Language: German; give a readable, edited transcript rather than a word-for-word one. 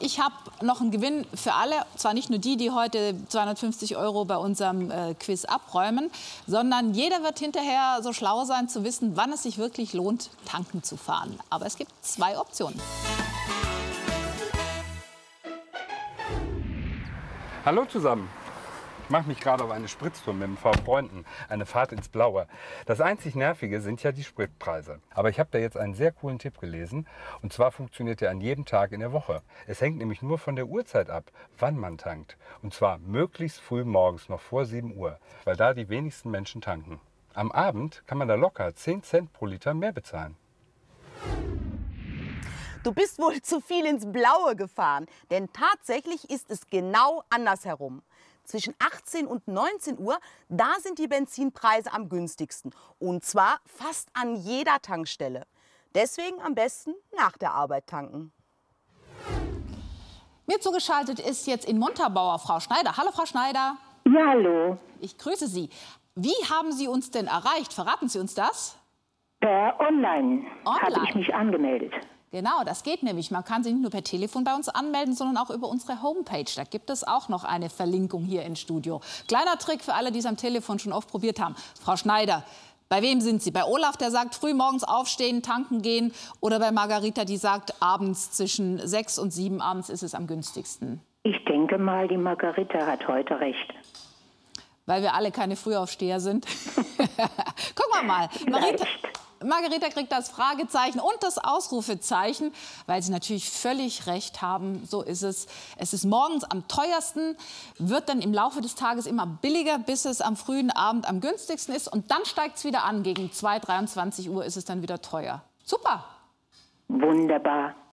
ich habe noch einen Gewinn für alle. Zwar nicht nur die, die heute 250 € bei unserem Quiz abräumen, sondern jeder wird hinterher so schlau sein, zu wissen, wann es sich wirklich lohnt, tanken zu fahren. Aber es gibt 2 Optionen. Hallo zusammen. Ich mache mich gerade auf eine Spritztour mit ein paar Freunden. Eine Fahrt ins Blaue. Das einzig Nervige sind ja die Spritpreise. Aber ich habe da jetzt einen sehr coolen Tipp gelesen. Und zwar funktioniert der an jedem Tag in der Woche. Es hängt nämlich nur von der Uhrzeit ab, wann man tankt. Und zwar möglichst früh morgens, noch vor 7 Uhr. Weil da die wenigsten Menschen tanken. Am Abend kann man da locker 10 Cent pro Liter mehr bezahlen. Du bist wohl zu viel ins Blaue gefahren. Denn tatsächlich ist es genau andersherum. Zwischen 18 und 19 Uhr, da sind die Benzinpreise am günstigsten. Und zwar fast an jeder Tankstelle. Deswegen am besten nach der Arbeit tanken. Mir zugeschaltet ist jetzt in Montabaur Frau Schneider. Hallo, Frau Schneider. Ja, hallo. Ich grüße Sie. Wie haben Sie uns denn erreicht? Verraten Sie uns das? Per Online habe ich mich angemeldet. Genau, das geht nämlich. Man kann sich nicht nur per Telefon bei uns anmelden, sondern auch über unsere Homepage. Da gibt es auch noch eine Verlinkung hier im Studio. Kleiner Trick für alle, die es am Telefon schon oft probiert haben. Frau Schneider, bei wem sind Sie? Bei Olaf, der sagt, früh morgens aufstehen, tanken gehen? Oder bei Margarita, die sagt, abends zwischen 6 und 7 abends ist es am günstigsten? Ich denke mal, die Margarita hat heute recht. Weil wir alle keine Frühaufsteher sind. Gucken wir mal. Margarita kriegt das Fragezeichen und das Ausrufezeichen, weil Sie natürlich völlig recht haben. So ist es. Es ist morgens am teuersten, wird dann im Laufe des Tages immer billiger, bis es am frühen Abend am günstigsten ist. Und dann steigt es wieder an. Gegen 23 Uhr ist es dann wieder teuer. Super. Wunderbar.